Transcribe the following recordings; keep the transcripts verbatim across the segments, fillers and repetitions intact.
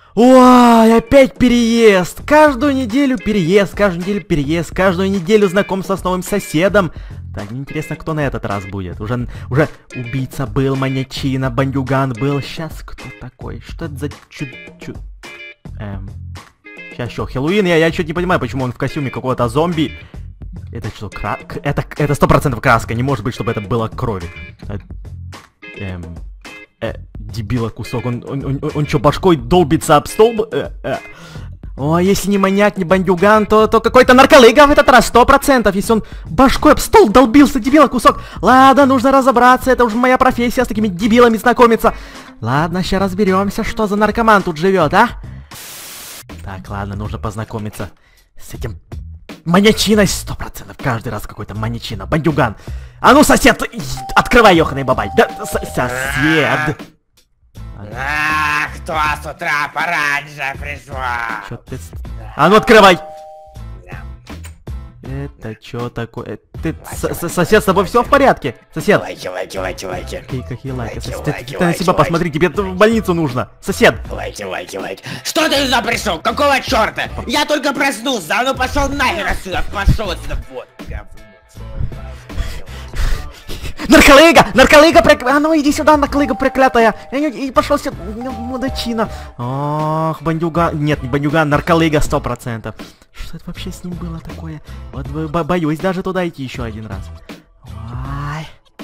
Ой, опять переезд. Каждую неделю переезд, каждую неделю переезд, каждую неделю знакомство с новым соседом. Так, интересно, кто на этот раз будет. Уже, уже убийца был, маньячина, бандюган был. Сейчас кто такой? Что это за чуд... чуд... Эм... Сейчас что, Хэллоуин? Я, я что-то не понимаю, почему он в костюме какого-то зомби. Это что, кра... Это это сто процентов краска. Не может быть, чтобы это было крови. Эм... Э, дебила кусок. Он, он, он, он, он что, башкой долбится об стол? Э, э. Ой, если не маньяк, не бандюган, то, то какой-то нарколыга в этот раз, сто процентов. Если он башкой об стол долбился, дебила кусок. Ладно, нужно разобраться, это уже моя профессия, с такими дебилами знакомиться. Ладно, сейчас разберемся, что за наркоман тут живет, а? Так, ладно, нужно познакомиться с этим маньячиной, сто процентов. Каждый раз какой-то маньячина, бандюган. А ну, сосед, открывай, ёханый бабай. Да, сосед. А, кто с утра пораньше пришла? Чё ты... А ну, открывай. Это чё такое? Ты, сосед, с тобой все в порядке? Сосед. Лайки, лайки, лайки, лайки. Какие, какие лайки? Лайки, Сосед, лайки, ты, ты на лайки, себя лайки. посмотри, тебе в больницу нужно. Сосед. Лайки, лайки, лайки. Что ты сюда пришел? Какого черта? Я только проснулся, а ну пошел нахер отсюда, пошел отсюда, вот, говно. Нарколыга! Нарколыга проклятая! А ну иди сюда, нарколыга проклятая! И, и пошел сюда, мудачина! Ох, бандюган... Нет, не бандюган, нарколыга сто процентов. Что это вообще с ним было такое? Вот бо боюсь даже туда идти еще один раз. Ой.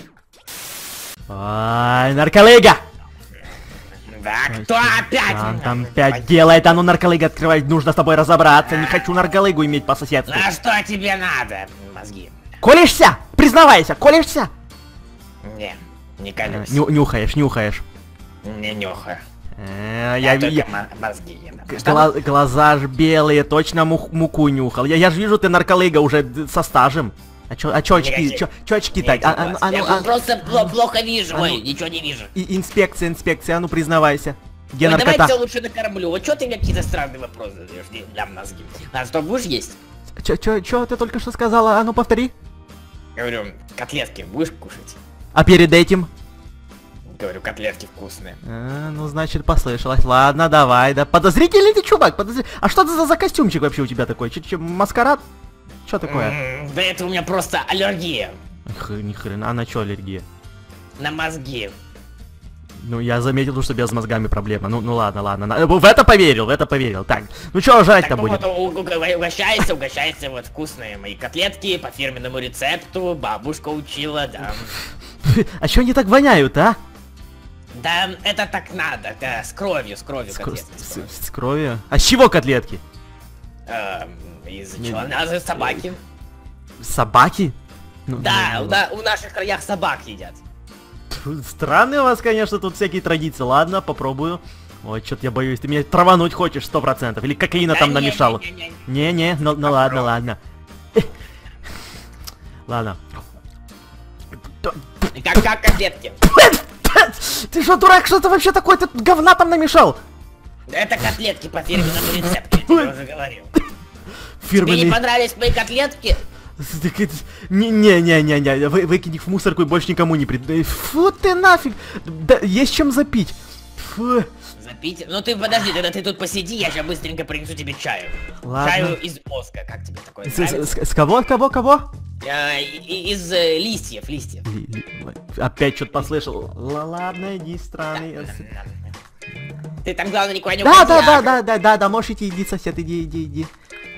Ой, нарколыга! Да кто опять? Он там опять делает, а ну нарколыга открывай, нужно с тобой разобраться. Не хочу нарколыгу иметь по соседству. А что тебе надо, мозги? Колешься? Признавайся, колешься? Не, не колюсь. Ню нюхаешь, нюхаешь. Не нюхаю. Э, Я, я, только я, мозги ем. гла глаза ж белые, точно мух муку нюхал. Я, я же вижу, ты нарколыга уже д- со стажем. А чё, а чё очки, Никаких. чё, чё очки так? А, а, а, Я ну, а, просто пло- плохо вижу, а ну- ой, ничего не вижу. и, инспекция, инспекция, а ну признавайся. Где Ой, давай наркота? тебя лучше накормлю. Вот что ты мне какие-то странные вопросы задаешь не- для мозги? А что, будешь есть? Чё, чё, чё ты только что сказала? А ну повтори. Говорю, котлетки будешь кушать? А перед этим? Говорю, котлетки вкусные. А, ну, значит, послышалось. Ладно, давай, да. Подозрительный ты чувак, подозр... А что это за, за костюмчик вообще у тебя такой? Че, че, маскарад? Что такое? М, Да это у меня просто аллергия Х, ни хрена, а на чё аллергия? на мозги. Ну, я заметил, что без мозгами проблема. Ну, ну ладно, ладно. на- В это поверил, в это поверил. Так, ну чё жрать-то Так, ну будет? вот, у- у- угощайся, угощайся, вот вкусные мои котлетки по фирменному рецепту, бабушка учила, да. А чё они так воняют, а? Да, это так надо, да, с кровью, с кровью С, котлетки. с с- кровью. с кровью? А с чего котлетки? Эм, Из Не- чего? Надо собаки. Собаки? Ну, Да, ну, у на- у наших краях собак едят. Тьфу, странные у вас, конечно, тут всякие традиции. Ладно, попробую. Ой, что-то я боюсь, ты меня травануть хочешь сто процентов. Или кокаина Да там не, намешал. не, не, не. Не-не, ну, ну ладно, ладно. Ладно. И Как, как котлетки. Ты что, дурак, что ты вообще такое? Ты говна там намешал? Это котлетки по фирменному рецепту, я тебе уже говорил. Тебе не Фирменный... понравились мои котлетки? Не-не-не-не-не, вы, выкинь их в мусорку и больше никому не прид... э, Фу ты нафиг! Да, есть чем запить. Фу. Запить? Ну ты подожди, тогда ты тут посиди, я сейчас быстренько принесу тебе чаю. Ладно. Чаю из мозга, как тебе такое С, нравится? с- с кого, кого, кого? Э, и- и- Из э, листьев, листьев. Ли- ли- Опять что-то послышал. Л- Ладно, иди, странный. Ты там, главное, никуда не Да, уходи, да, а? да, да, да, да, да, можешь идти, иди, сосед, иди, иди, иди.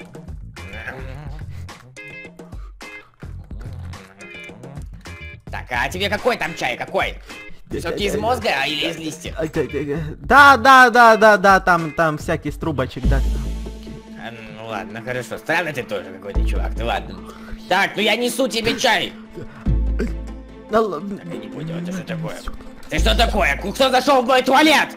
Так, а тебе какой там чай, какой? Все-таки из мозга а, или из листьев? А, г- г- г- Да, да, да, да, да, там, там всякий с трубочек, да. А, ну ладно, хорошо. Странный ты тоже какой-то чувак, ну ладно. Так, ну я несу тебе чай. Да л- Так и не понял, это что такое? Ты что такое? Кто зашел в мой туалет?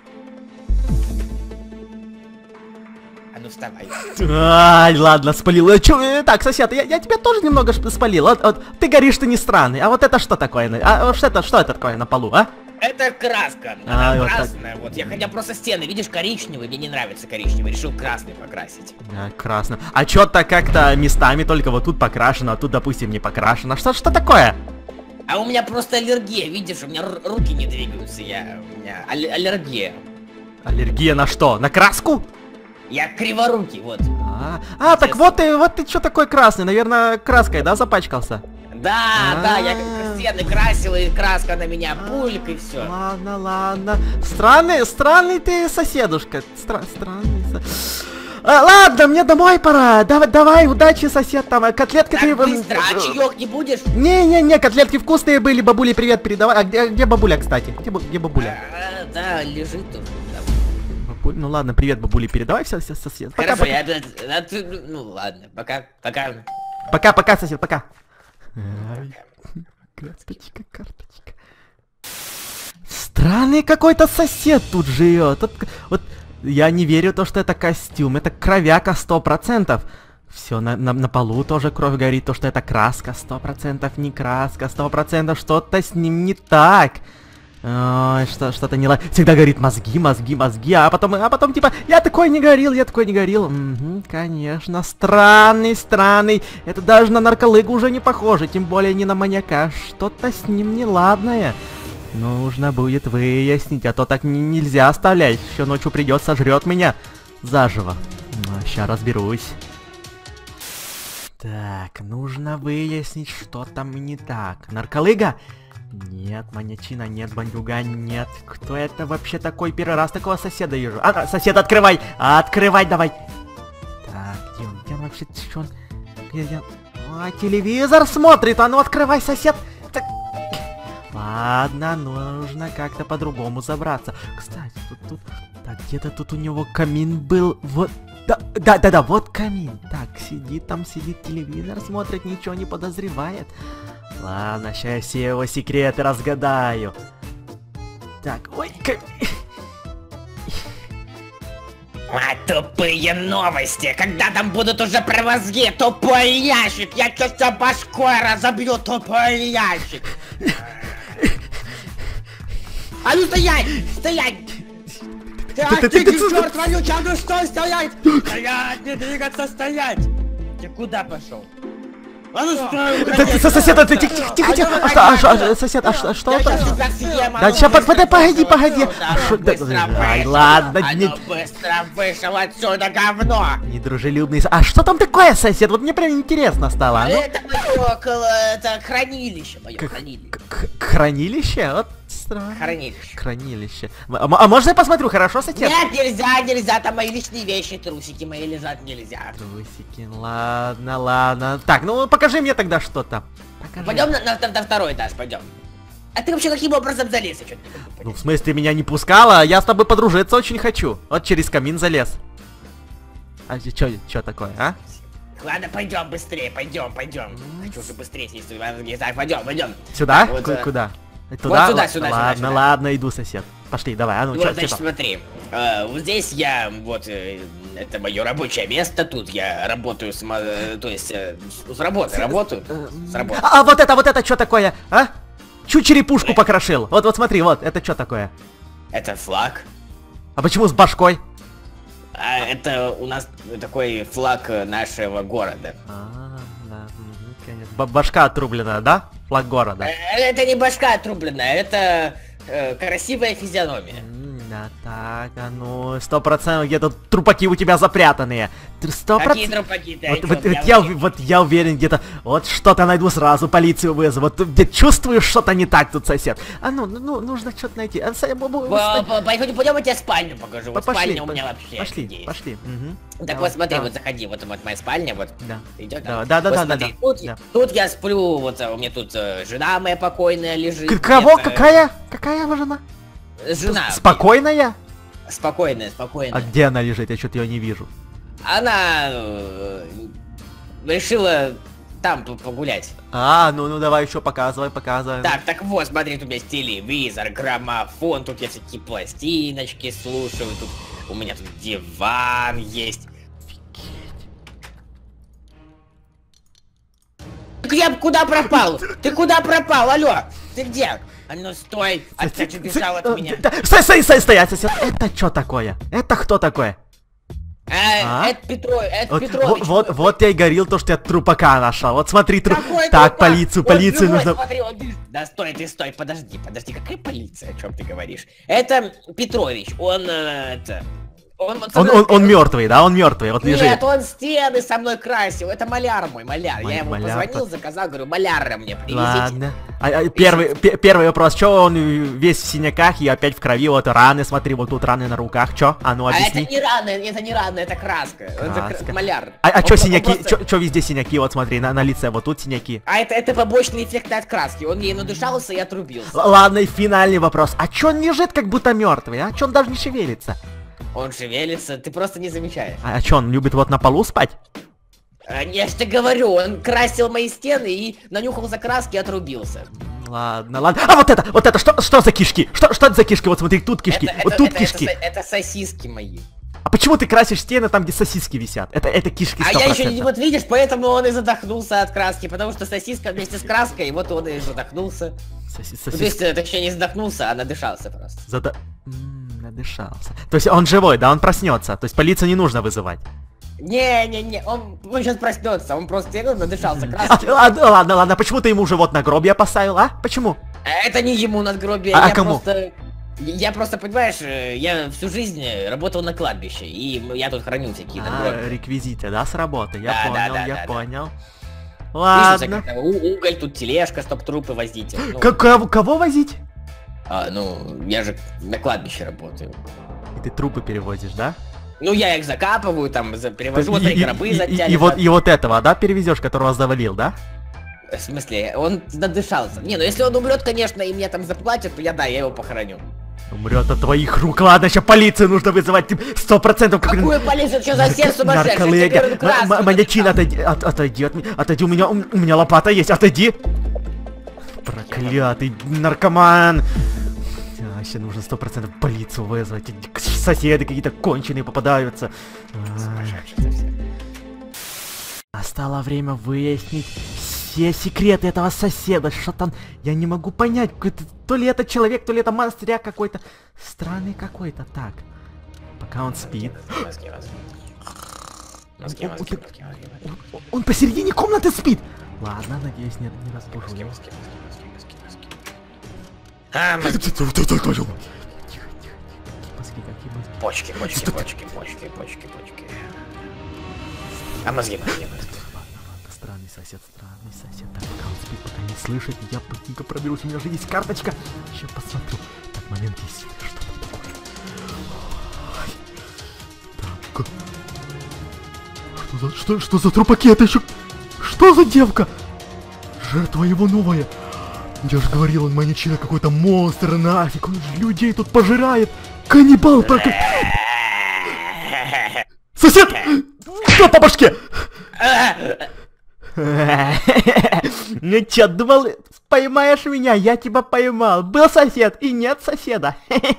А ну вставай. Ай, ладно, спалил. Э, чё, э, так, сосед, я, я тебя тоже немного ш- спалил. Вот, вот, ты горишь, ты не странный. А вот это что такое? на- А вот что это, что это такое на полу, а? Это краска, А, она вот так. красная, вот я хотя просто стены, видишь, коричневый, мне не нравится коричневый, решил красный покрасить. А, красно. А чё-то как-то местами только вот тут покрашено, а тут, допустим, не покрашено. Что, что такое? А у меня просто аллергия, видишь, у меня р- руки не двигаются, я, у меня аль- аллергия. Аллергия на что? На краску? Я криворукий, вот. А, а так вот ты, вот ты что такой красный? Наверное, краской, да, запачкался? Да, А-а-а. да, я как стены красил, и краска на меня пульк, и все. Ладно, ладно. Странный, странный ты соседушка. Стра странный со... а, ладно, мне домой пора. Давай, давай, удачи, сосед, там, котлетки Так ты... быстро, а чаек не будешь? Не-не-не, котлетки вкусные были, бабуле привет передавай. А где, где бабуля, кстати? Где, где бабуля? А, да, лежит тут. Бабуль... Ну ладно, привет бабуле передавай, все, все, сосед. Пока, Хорошо, пока. я опять... а ты- Ну ладно, пока, пока. Пока, пока, сосед, пока. Ай, карточка, карточка. Странный какой-то сосед тут живет. Вот, вот я не верю то, что это костюм. Это кровяка сто процентов. Все, на, на, на полу тоже кровь горит. То, что это краска сто процентов не краска. сто процентов что-то с ним не так. Ой, что, что-то не ладно. Всегда горит мозги, мозги, мозги. А потом, а потом типа, я такой не горел, я такой не горел. Угу, конечно, странный, странный. Это даже на нарколыгу уже не похоже. Тем более не на маньяка. Что-то с ним неладное. Нужно будет выяснить, а то так нельзя оставлять. Еще ночью придет, сожрет меня заживо. Сейчас разберусь. Так, нужно выяснить, что там не так. Нарколыга? Нет, маньячина нет, бандюга нет. Кто это вообще такой? Первый раз такого соседа вижу. А, сосед, открывай! Открывай давай! Так, где он? Где он вообще? Что он? Где он? А, телевизор смотрит! А ну открывай, сосед! Так. Ладно, нужно как-то по-другому забраться. Кстати, тут, тут... Так, где-то тут у него камин был. Вот... Да, да, да, да, вот камин. Так, сидит там, сидит, телевизор смотрит, ничего не подозревает. Ладно, сейчас я все его секреты разгадаю. Так, ой, камин. А, тупые новости, когда там будут уже про мозги, тупой ящик, я тебя башкой разобью, тупой ящик. А ну стоять, стоять! А ты, черт вонючий, а ну что стоять? Стоять, не двигаться, стоять! Ты куда пошел? А ну стой, Сосед, ты тихо, тихо, тихо. А что, а что, сосед, а что, что это? Да, сейчас, погоди, погоди. Ай, ладно, не... быстро вышел отсюда, говно! Недружелюбный. А что там такое, сосед? Вот мне прям интересно стало. Это мое, это хранилище, мое хранилище. Хранилище? Вот странно. Хранилище. Хранилище. А можно я посмотрю, хорошо, сосед? Нет, нельзя, нельзя, там мои личные вещи, трусики мои лежат, нельзя. Трусики, ладно, ладно. Так, ну покажи мне тогда что-то. Пойдем на, на, на второй этаж, пойдем. А ты вообще каким образом залез? Я ну, в смысле, меня не пускала? Я с тобой подружиться очень хочу. Вот через камин залез. А чё, чё такое, а? Ладно, пойдем быстрее, пойдем, пойдем. Хочу уже быстрее сесть, не знаю, пойдем, пойдем. Сюда? Так, вот, К куда? Вот Туда? сюда, сюда, ладно, сюда, ладно, иду, сосед. Пошли, давай, а ну, вот, чё, значит, чё смотри, э, вот здесь я, вот, э, это мое рабочее место, тут я работаю, с, э, то есть, э, с работы, работаю, с работы. А, а вот это, вот это что такое, а? Чуть черепушку покрошил. Вот, вот смотри, вот, это что такое? Это флаг. А почему с башкой? А это у нас такой флаг нашего города. А, да, угу, конечно. Башка отрублена, да? Флаг города. Это не башка отрубленная, это э, красивая физиономия. Да, так, а ну, сто процентов где-то трупаки у тебя запрятанные. сто процентов. Какие трупаки? Вот, вот, вот, я, вот я уверен, где-то, вот что-то найду сразу, полицию вызову. Вот где чувствую, что-то не так тут, сосед. А ну, ну, нужно что-то найти. А, пойдем, пойдем, я тебе спальню покажу. Вот пошли, спальня у меня вообще. Пошли, есть. пошли. Угу. Так да, вот смотри, да. Вот заходи, вот, вот моя спальня, вот. Да. Идет, да, да, да, вот да, смотри, да, тут, да. Тут я сплю, вот у меня тут э, жена моя покойная лежит. К кого? Какая? Какая жена? Жена. Спокойная? Спокойная, спокойная. А где она лежит? Я что-то ее не вижу. Она э, решила там погулять. А, ну ну давай еще показывай, показывай. Так, так вот, смотри, тут у меня телевизор, граммофон, тут я всякие пластиночки слушаю, тут у меня тут диван есть. Так я куда пропал? Ты куда пропал? Алло, ты где? А ну стой, опять убежал от меня. Стой, стой, стой, стоять, сосед. Это что такое? Это кто такой? А, А? это Петро, это Вот, Петрович. вот, вот, вот я и говорил то, что я трупака нашел. Вот смотри, тру... Какой Так, трупак? полицию, Он полицию живой, нужно... смотри, он бежит. Да стой, ты стой, подожди, подожди, какая полиция, о чем ты говоришь? Это Петрович, он, э, это... Он, вот со Он, мной- он, он мертвый, да? Он мертвый, вот Нет, лежит. он стены со мной красил, это маляр мой, маляр. Ма- Я ему маляр, позвонил, заказал, говорю, маляра мне привезите. Ладно. А, а, первый, пе- первый вопрос, чё он весь в синяках и опять в крови, вот раны, смотри, вот тут раны на руках, чё? А ну А объясни. это не раны, это не раны, это краска. Это Краска. кра- маляр. А, а Он чё про- он синяки, просто- чё, чё везде синяки, вот смотри, на, на лице, вот тут синяки. А это, это побочный эффект от краски. Он ей надышался и отрубился. Л- ладно, и финальный вопрос. А чё он лежит как будто мертвый, а? Чё он даже не шевелится? Он шевелится, ты просто не замечаешь. А, а чё, он любит вот на полу спать? А, я ж тебе говорю, он красил мои стены и нанюхался краски и отрубился. Ладно, ладно. А вот это, вот это, что, что за кишки? Что, что это за кишки? Вот смотри, тут кишки, Это, вот это- тут это- кишки. Это, это сосиски мои. А почему ты красишь стены там, где сосиски висят? Это, это кишки А сто я еще процентов. не, вот видишь, поэтому он и задохнулся от краски, потому что сосиска вместе с краской, вот он и задохнулся. Соси- Ну, то сосиски. есть, это еще не задохнулся, а надышался просто. Зада... М, надышался. То есть он живой, да, он проснется. То есть полицию не нужно вызывать. Не-не-не, он, он сейчас проснется, он просто я говорю, надышался А, краской. ладно, ладно, ладно, почему ты ему уже вот надгробие поставил, а? Почему? А это не ему надгробие, А я кому? просто... Я просто, понимаешь, э, я всю жизнь работал на кладбище, и я тут храню всякие А, надгробия. реквизиты, да, с работы? Я Да, да, понял, да, я да, да. понял. Видишь, Ладно. всякое, у- уголь, тут тележка, чтоб трупы возить. Ну, К- кого, кого возить? а, ну, я же на кладбище работаю. И ты трупы перевозишь, да? Ну, я их закапываю, там, за- перевожу, вот И- и- гробы и- и- затягиваю. и вот, и вот этого, да, перевезешь, которого завалил, да? В смысле, он надышался. Не, ну если он умрет, конечно, и мне там заплатят, то я, да, я его похороню. Умрет от твоих рук. Ладно, еще полицию нужно вызывать. Сто процентов. Какую полицию? Что за сеть сумасшедших? Нарколлегия. Я тебе говорю, краску М- Маньячин, надышал. отойди, от- отойди от меня. Отойди, у меня, у у меня лопата есть, отойди. Проклятый наркоман. А, еще нужно сто процентов полицию вызвать. Эти соседи какие-то конченые попадаются. А, Сумасшедших совсем. Настало время выяснить все секреты этого соседа. Что там? Я не могу понять. какой-то- То ли это человек, то ли это монстряк какой-то. Странный какой-то. Так. Пока он спит. Мозги, мозги. Мозги, Он- мозги, он- мозги, мозги, Он, он посередине комнаты спит. Ладно, надеюсь, не, не разбужу мозги, его. мозги, мозги, мозги, мозги. А, мозги, Тихо, тихо, тихо. Мозги, какие мозги? почки, почки, почки, почки, почки, почки. А мозги, мозги, мозги. Ладно, ладно, странный сосед, странный сосед. Так, пока он спит, пока не слышит, я быстренько проберусь. У меня же есть карточка. Сейчас посмотрю. Так, момент есть. Что там такое? Ой. Так. Что за, что, что за трупаки? Это еще... Что за девка? Жертва его новая. Я же говорил, он маньячина какой-то монстр, нафиг. Он же людей тут пожирает. Каннибал, прокля... Сосед! Что по башке? Ну чё, думал, поймаешь меня? Я тебя поймал. Был сосед и нет соседа.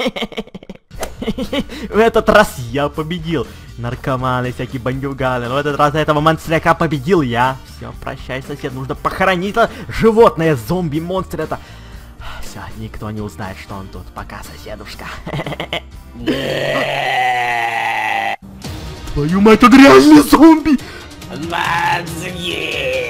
В этот раз я победил. Наркоманы, всякие бандюганы. Но в этот раз этого монстряка победил я. Все, прощай, сосед. Нужно похоронить это животное, зомби-монстр это. Все, никто не узнает, что он тут. Пока, соседушка. Твою мать, это грязный зомби! Мозги!